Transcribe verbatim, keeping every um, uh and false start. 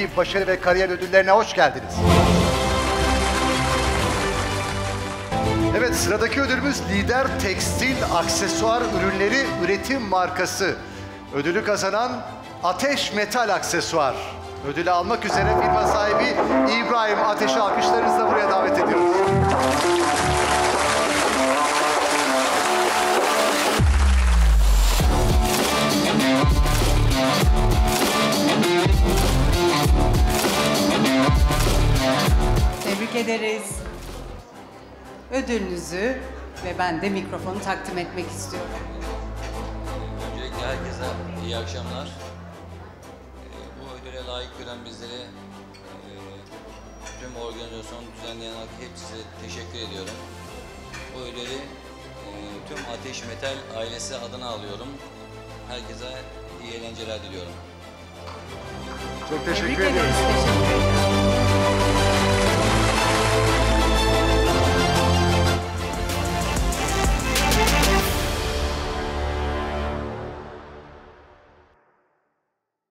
mesleki başarı ve kariyer ödüllerine hoş geldiniz. Evet, sıradaki ödülümüz Lider Tekstil Aksesuar Ürünleri Üretim Markası. Ödülü kazanan Ateş Metal Aksesuar. Ödülü almak üzere firma sahibi İbrahim Ateş'i alkışlarınızla buraya davet ediyoruz. Tebrik ederiz. Ödülünüzü ve ben de mikrofonu takdim etmek istiyorum. Öncelikle herkese iyi akşamlar. Ee, bu ödüle layık gören bizlere, e, tüm organizasyonu düzenleyen hepsine teşekkür ediyorum. Bu ödülü e, tüm Ateş Metal ailesi adına alıyorum. Herkese iyi eğlenceler diliyorum. Çok teşekkür Tebrik ediyoruz. ederiz. Teşekkür ederiz.